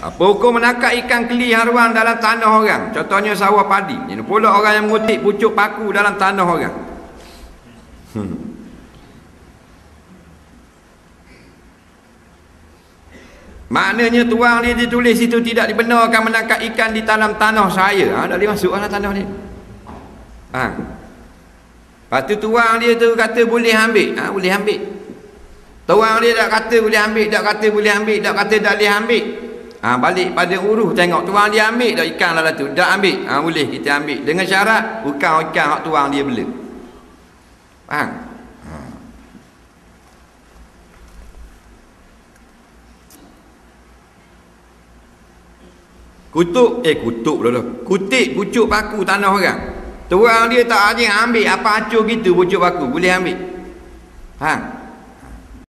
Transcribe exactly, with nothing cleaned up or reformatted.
Apa hukum menangkap ikan keli haruan dalam tanah orang? Contohnya sawah padi. Ini pula orang yang mengutip pucuk paku dalam tanah orang. Hmm. Maknanya tuang dia ditulis itu tidak dibenarkan menangkap ikan di dalam tanah saya. Ha, tak boleh masuk dalam tanah dia. Ha. Lepas tu tuang dia tu kata boleh ambil. Ha, boleh ambil. Tuang dia tak kata boleh ambil, tak kata boleh ambil, tak kata tak boleh ambil. Ha, balik pada urus tengok tuang dia ambil tak ikan dalam tu. Tak ambil. Ha, boleh kita ambil. Dengan syarat bukan ikan hak tuang dia bela. Faham? Kutuk, eh kutuk dulu. Kutip pucuk paku tanah orang. Tuang dia tak ada ambil apa acur gitu pucuk paku. Boleh ambil. Ha?